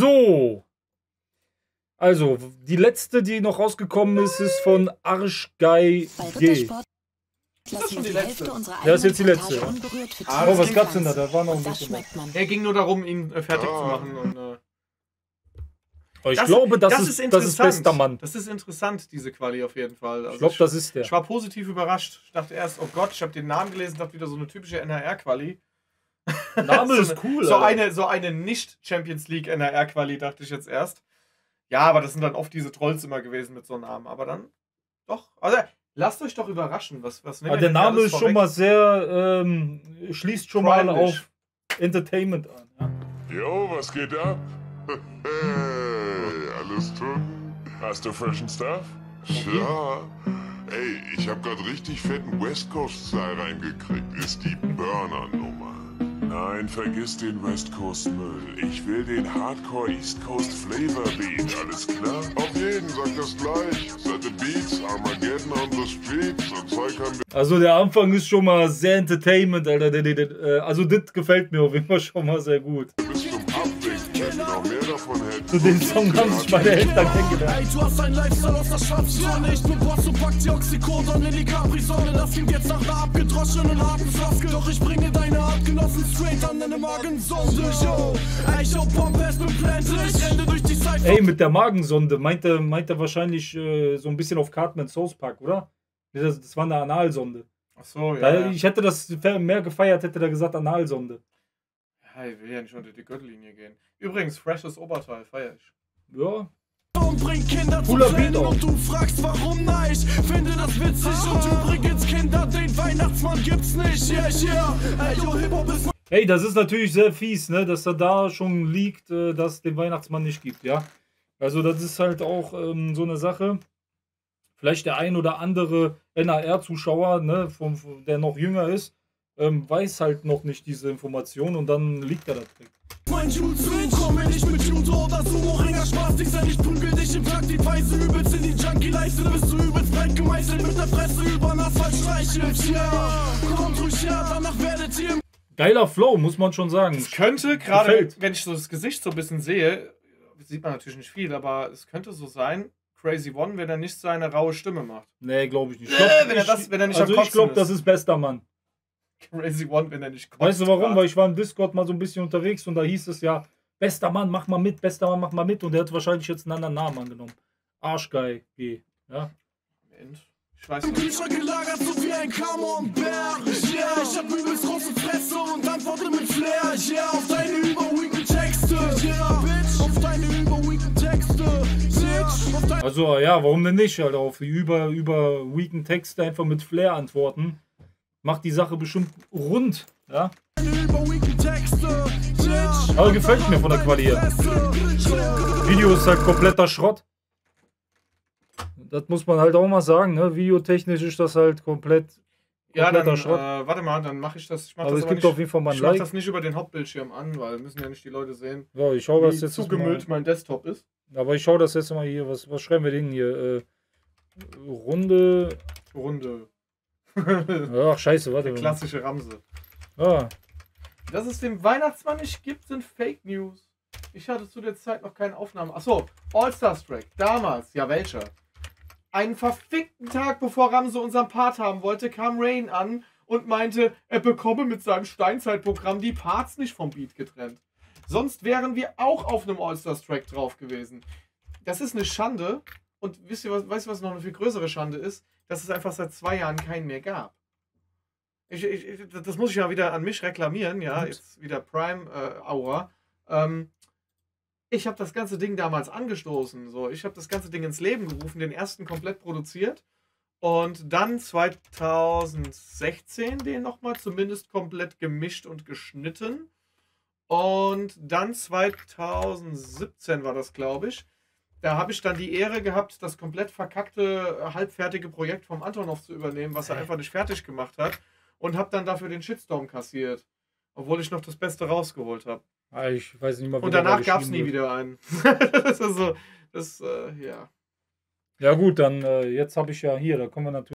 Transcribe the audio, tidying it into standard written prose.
So. Also, die letzte, die noch rausgekommen ist, ist von Arschgeil G. Ist das schon die letzte? Ja, ist jetzt die letzte. Ja. Oh, was gab's denn da? Da war noch ein bisschen was. Er ging nur darum, ihn fertig zu machen. Und, aber ich glaube, das ist bester Mann. Das ist interessant, diese Quali auf jeden Fall. Also ich glaube, das ist der. Ich war positiv überrascht. Ich dachte erst, oh Gott, ich habe den Namen gelesen, dachte wieder so eine typische NHR-Quali. Name ist cool. So eine nicht-Champions League NHR-Quali, dachte ich jetzt erst. Ja, aber das sind dann oft diese Trolls immer gewesen mit so einem Namen. Aber dann, doch. Also, lasst euch doch überraschen. Was aber der Name ist schon mal sehr, schließt schon mal auf Entertainment an. Ja? Jo, was geht ab? Hey, alles tun? Hast du freshen Stuff? Ja. Ey, ich hab grad richtig fetten West Coast Style reingekriegt. Ist die Burner-Nummer. Nein, vergiss den West Coast Müll. Ich will den Hardcore East Coast Flavor Beat. Alles klar? Auf jeden, sag das gleich. Set the Beats, Armageddon on the Streets. Und Zeug haben wir. Also der Anfang ist schon mal sehr Entertainment, Alter. Also das gefällt mir auf jeden Fall schon mal sehr gut. Bis zum Abwinken, wenn du noch mehr davon hättest. Zu den Song haben sich meine Eltern kennengelernt. Ey, du hast einen Lifestyle aus der Schwarzsonne. Ich bin Boss und pack die Oxycodon in die Capri-Sonne. Das klingt jetzt nach einer abgedroschenen harten Floskel. Doch ich bringe deine Artgenossen straight an deine Magensonde. Yo, ey, ich hau Pommes mit Plante. Ich renne durch die Zeit. Ey, mit der Magensonde meint er wahrscheinlich so ein bisschen auf Cartman South Park, oder? Das war eine Analsonde. Ach so, ja. Ich hätte das mehr gefeiert, hätte er gesagt Analsonde. Ja, ich will ja nicht unter die Gürtellinie gehen. Übrigens, freshes Oberteil, feier ich. Ja. Und bring Kinder zum Tränen und du fragst warum, na ich finde das witzig. Und übrigens Kinder, den Weihnachtsmann gibt's nicht. Yeah, yeah. Ey, yo, Hip-Hop ist... Hey, das ist natürlich sehr fies, ne, dass da schon liegt, dass es den Weihnachtsmann nicht gibt, ja. Also das ist halt auch so eine Sache. Vielleicht der ein oder andere NAR-Zuschauer, ne, der noch jünger ist, weiß halt noch nicht diese Information und dann liegt er da drin. Mein Jules-Switch, komme nicht mit Judo oder Sumo-Ringer, Spaß dich sein, ich prügel dich im Takt, die Weise übelst in die Junkie-Leiste, bist du übelst breit gemeißelt, mit der Fresse über den Asphalt streichelt, ja, kommt ruhig her, danach werdet ihr... Geiler Flow, muss man schon sagen. Es könnte, gerade wenn ich so das Gesicht so ein bisschen sehe, sieht man natürlich nicht viel, aber es könnte so sein, Crazy One, wenn er nicht seine raue Stimme macht. Nee, glaube ich nicht. Wenn er nicht also ich glaube, das ist bester Mann. Crazy One, wenn er nicht kotzt. Weißt du warum? Weil ich war im Discord mal so ein bisschen unterwegs und da hieß es ja, bester Mann, mach mal mit, bester Mann, mach mal mit. Und der hat wahrscheinlich jetzt einen anderen Namen angenommen. Arschgeil G. Ja. Ich weiß nicht. Kühlschrank gelagert, so wie ein Camembert. Yeah, ich hab übelst große Fresse und antworte mit Flair. Yeah, auf deine überweaken Texte. Yeah, Bitch, auf deine überweaken Texte. Bitch, auf deine... Also ja, warum denn nicht? Alter, auf die überweaken Texte einfach mit Flair antworten. Macht die Sache bestimmt rund, ja? Aber gefällt mir von der Quali her. Video ist halt kompletter Schrott. Das muss man halt auch mal sagen, ne? Videotechnisch ist das halt kompletter Schrott. Warte mal, dann mache ich das. Aber es gibt auf jeden Fall mal ein Like. Ich mache das nicht über den Hauptbildschirm an, weil müssen ja nicht die Leute sehen, so, ich schau, wie zugemüllt mein Desktop ist. Aber ich schaue das jetzt mal hier. Was schreiben wir denn hier? Runde. Ach, scheiße, warte. Der klassische Ramse. Ah. Dass es den Weihnachtsmann nicht gibt, sind Fake News. Ich hatte zu der Zeit noch keine Aufnahmen. Achso, All-Stars-Track. Damals. Ja, welcher? Einen verfickten Tag, bevor Ramse unseren Part haben wollte, kam Rain an und meinte, er bekomme mit seinem Steinzeitprogramm die Parts nicht vom Beat getrennt. Sonst wären wir auch auf einem All-Stars-Track drauf gewesen. Das ist eine Schande. Und weißt du, was noch eine viel größere Schande ist? Dass es einfach seit 2 Jahren keinen mehr gab. Das muss ich ja wieder an mich reklamieren, ja, jetzt wieder Prime-Aura. Ich habe das ganze Ding damals angestoßen, so. Ich habe das ganze Ding ins Leben gerufen, den ersten komplett produziert und dann 2016 den nochmal zumindest komplett gemischt und geschnitten und dann 2017 war das, glaube ich. Da habe ich dann die Ehre gehabt, das komplett verkackte, halbfertige Projekt vom Antonov zu übernehmen, was er einfach nicht fertig gemacht hat. Und habe dann dafür den Shitstorm kassiert. Obwohl ich noch das Beste rausgeholt habe. Ich weiß nicht mal, wie. Und danach gab es nie wieder einen. Das ist so, ja. Ja gut, dann jetzt habe ich ja hier, da kommen wir natürlich.